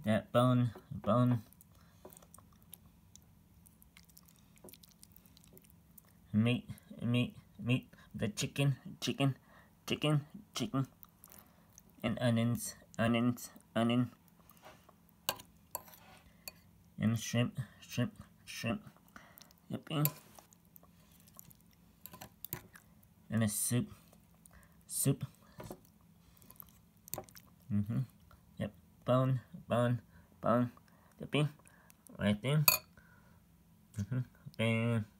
that bone. Meat. The chicken. And onions. And shrimp. Yep. And a soup. Yep. Bone. Yep. Right there. And